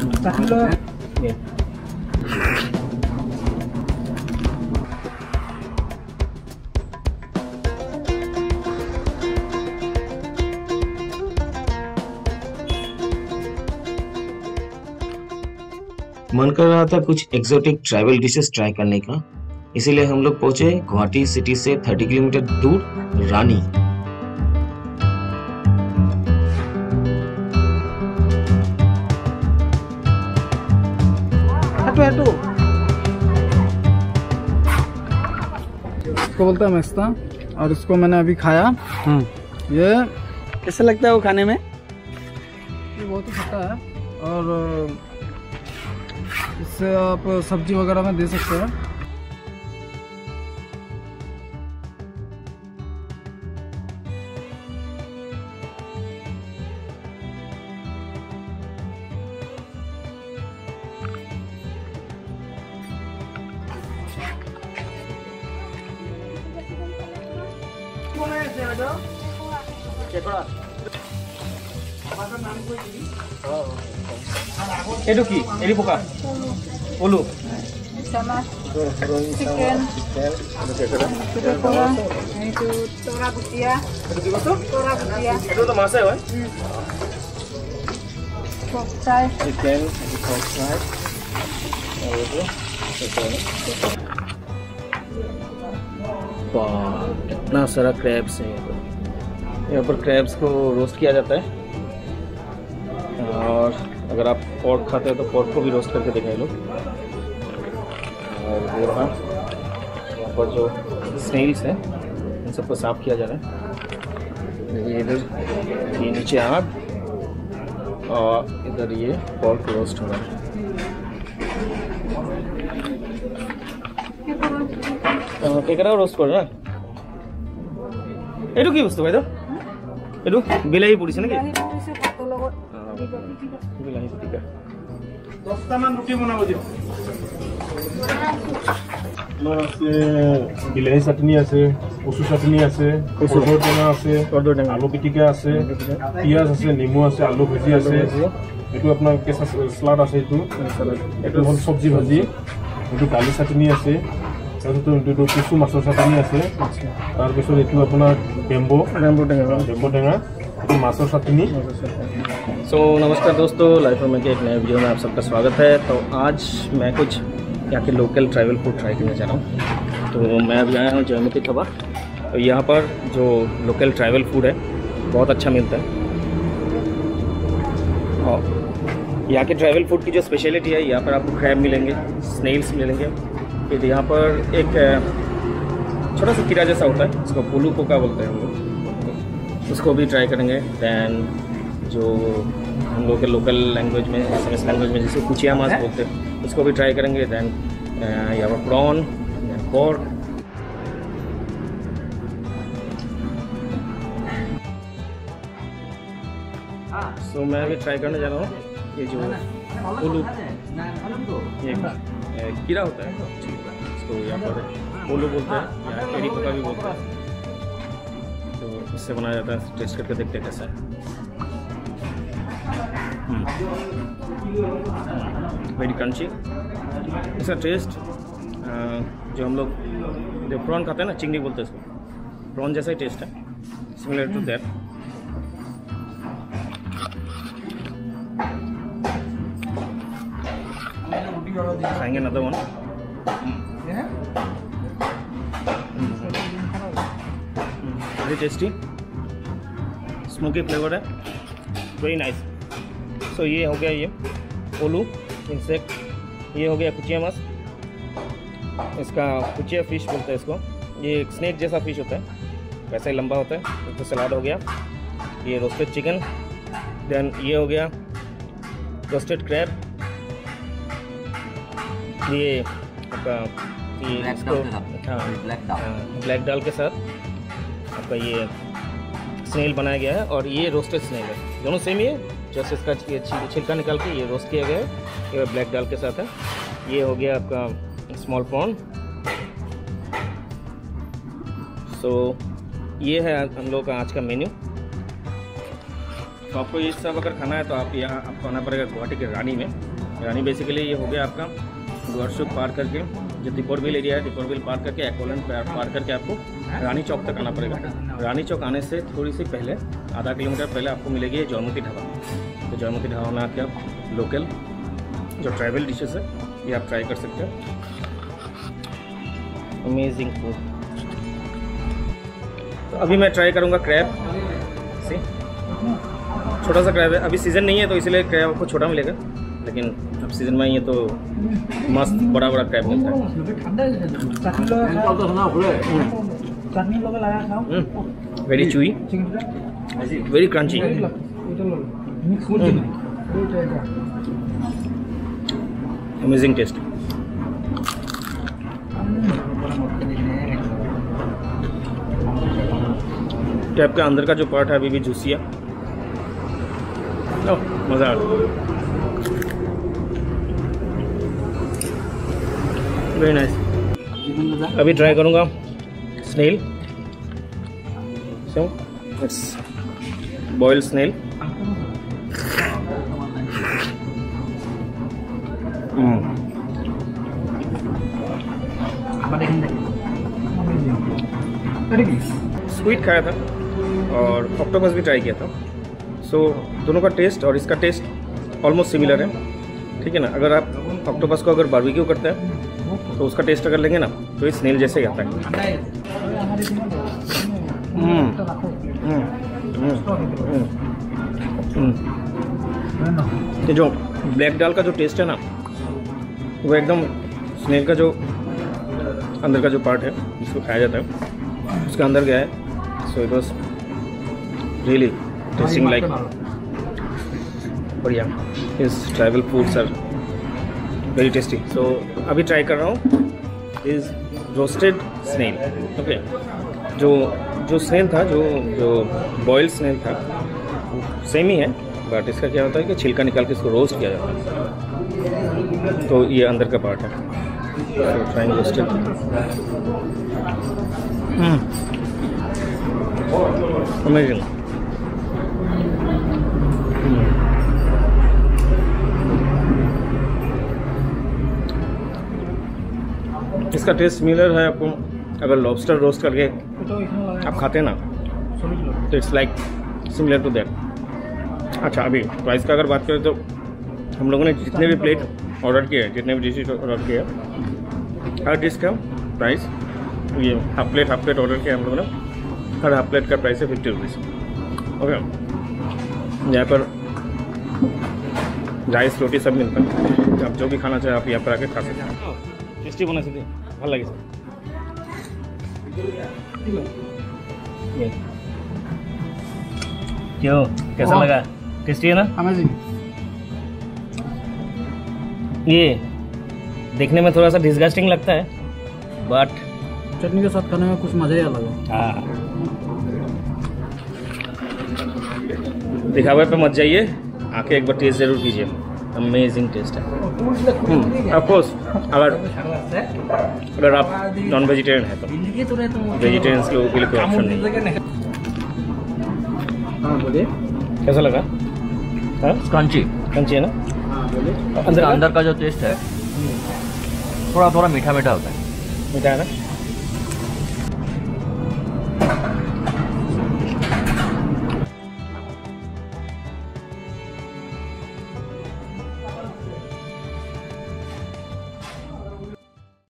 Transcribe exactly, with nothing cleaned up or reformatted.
मन कर रहा था कुछ एक्सोटिक ट्राइबल डिशेस ट्राई करने का, इसीलिए हम लोग पहुंचे गुवाहाटी सिटी से तीस किलोमीटर दूर रानी। इसको बोलता है मेस्ता और इसको मैंने अभी खाया। ये कैसा लगता है वो खाने में? ये बहुत ही खट्टा है और इससे आप सब्जी वगैरह में दे सकते हैं। एडो की एरी पोका बोलू sama chicken itu tora itu tora butia itu tora butia itu तो मासा है pork thigh chicken pork thigh और itu वाह कितना सारा क्रैब्स है। यहाँ पर क्रैब्स को रोस्ट किया जाता है और अगर आप पोर्क खाते हो तो पोर्क को भी रोस्ट करके दिखाए लोग। और यहाँ यहाँ पर जो स्नेल्स हैं इन सबको साफ किया जा रहा है। ये इधर ये नीचे आग और इधर ये पोर्क रोस्ट हो रहा है। केकरा रोस्ट कर ना एटू की बस्तु भाई तो एटू बिलाही पुड़ी ना कि बिलाही पिटिका दसटा मान रुटी बनाबो दियो। বিলাহী চাটনি আছে, কচু চাটনি আছে, কচুৰ টেঙা আছে, আলু পিটিকা আছে, পিঁয়াজ আছে, নেমু আছে, আলু ভাজি আছে, এইটো আপোনাৰ কেঁচা চালাড আছে, এইটো এইটো হ'ল চব্জি ভাজি, এইটো দালি চাটনি আছে, তাৰপিছত এইটো কচু মাছৰ চাটনি আছে, তাৰপিছত এইটো আপোনাৰ বেম্বো বেম্বো টেঙা বেম্বো টেঙা এইটো মাছৰ চাটনি। सो नमस्कार दोस्तों, लाइफ में के एक नए वीडियो में आप सबका स्वागत है। तो आज मैं कुछ यहाँ के लोकल ट्राइबल फूड ट्राई करने जा रहा हूँ। तो मैं अभी आया हूँ जयमती ढाबा। तो यहाँ पर जो लोकल ट्राइबल फूड है बहुत अच्छा मिलता है और यहाँ के ट्राइबल फूड की जो स्पेशलिटी है, यहाँ पर आपको क्रैब मिलेंगे, स्नेल्स मिलेंगे। फिर यहाँ पर एक छोटा सा कीड़ा जैसा होता है, उसको पुलू पोका बोलते हैं हम लोग, उसको भी ट्राई करेंगे। दैन जो हम लोग के लोकल लैंग्वेज में एसएमएस लैंग्वेज में जिसको कुचिया मास बोलते हैं, उसको भी ट्राई करेंगे। दैन यहाँ पर prawn, then pork. So so, मैं अभी ट्राई करने जा रहा हूँ ये जो पुलू ये कीड़ा होता है, इसको यहाँ पर पुलू बोलते हैं या एड़ी पोका भी बोलते हैं। तो इससे बनाया जाता है, टेस्ट करके देखते हैं कैसा है। वेरी क्रंची इसका टेस्ट। जो हम लोग जो प्रॉन खाते हैं ना, चिंगड़ी बोलते हैं इसको, प्रॉन जैसा ही टेस्ट है, सिमिलर टू दैट। खाएंगे another one. Very tasty, smoky flavour है, वेरी नाइस। सो so, ये हो गया ये ओलू इंसेक्ट, ये हो गया कुचिया मास, इसका कुचिया फिश बोलते हैं इसको। ये एक स्नेक जैसा फिश होता है, वैसा ही लंबा होता है। इसको सलाद हो गया, ये रोस्टेड चिकन। देन ये हो गया रोस्टेड क्रैब, ये आपका ये इसको हाँ ब्लैक दाल के साथ आपका ये स्नेल बनाया गया है। और ये रोस्टेड स्नेल है, दोनों सेम ही है। जैसे इसका छिलका निकाल के ये रोस्ट किया गया है, ये ब्लैक दाल के साथ है। ये हो गया आपका स्मॉल प्रॉन। सो ये है हम लोग का आज का मेन्यू। तो आपको ये सब अगर खाना है तो आप यहाँ आपको आना पड़ेगा गुवाहाटी के रानी में। रानी बेसिकली ये हो गया आपका गोरसुख पार करके जो दीपोरबिल एरिया है, दीपोरबिल पार करके एक्वैलेंट पार करके आपको रानी चौक तक आना पड़ेगा। रानी चौक आने से थोड़ी सी पहले आधा किलोमीटर पहले आपको मिलेगी ये जयमती ढाबा। तो जयमती ढाबा में आके आप लोकल जो ट्राइबल डिशेस है ये आप ट्राई कर सकते हो। Amazing food. तो अभी मैं ट्राई करूँगा क्रैब सी, छोटा सा क्रैब है, अभी सीज़न नहीं है तो इसलिए क्रैब आपको छोटा मिलेगा, लेकिन अब सीज़न में ये तो मस्त बड़ा बड़ा क्रैब मिलता है। Very chewy, very crunchy, amazing taste. Crab के अंदर का जो पार्ट है अभी भी जूसी है, मज़ा आ रहा है। Very nice. अभी ट्राई करूँगा snail. So it's boiled snail. Sweet खाया था और ऑक्टोपस भी ट्राई किया था। सो so, दोनों का टेस्ट और इसका टेस्ट ऑलमोस्ट सिमिलर है, ठीक है ना। अगर आप ऑक्टोपस को अगर बारबेक्यू करते हैं तो उसका टेस्ट अगर लेंगे ना तो ये स्नेल जैसे ही आता है। हम्म, हम्म, हम्म, ये जो ब्लैक दाल का जो टेस्ट है ना वो एकदम स्नेल का जो अंदर का जो पार्ट है जिसको खाया जाता है उसके अंदर गया है। So it was really tasting like बढ़िया। His tribal foods are very tasty. So अभी ट्राई कर रहा हूँ इज़ रोस्टेड स्नेल। ओके, जो जो स्नेल था, जो जो बॉइल्ड स्नेल था सेम ही है, बट इसका क्या होता है कि छिलका निकाल के इसको रोस्ट किया जाता है, तो ये अंदर का पार्ट है। So trying roasted. अमेजिंग। इसका टेस्ट सिमिलर है आपको अगर लॉबस्टर रोस्ट करके आप खाते हैं ना तो it's like similar to that. अच्छा, अभी प्राइस का अगर बात करें तो हम लोगों ने जितने भी प्लेट ऑर्डर किए, जितने भी डिशेज ऑर्डर किए, हर डिश का प्राइस ये half plate half plate order किया हम लोगों ने, हर हाफ प्लेट का प्राइस है फिफ्टी रुपीज़। ओके, यहाँ पर राइस रोटी सब मिलता है, आप जो भी खाना चाहे आप यहाँ पर आके खा सकते हैं। टेस्टी बना सकते ভাল লাগিছে। क्यों, कैसा लगा? टेस्टी है ना? अमेजिंग। ये देखने में थोड़ा सा डिस्गस्टिंग लगता है बट चटनी के साथ खाने में कुछ मजा ही अलग है। हाँ, दिखावे पे मत जाइए, आके एक बार टेस्ट जरूर कीजिए। अमेजिंग टेस्ट है। ऑफ कोर्स अगर अगर आप नॉन वेजिटेरियन है तो वेजिटेरियंस के लिए कोई ऑप्शन नहीं। हाँ बोलिए, कैसा लगा? हाँ, क्रंची क्रंची है ना? अंदर अंदर का जो टेस्ट है थोड़ा थोड़ा मीठा मीठा होता है। मीठा है ना?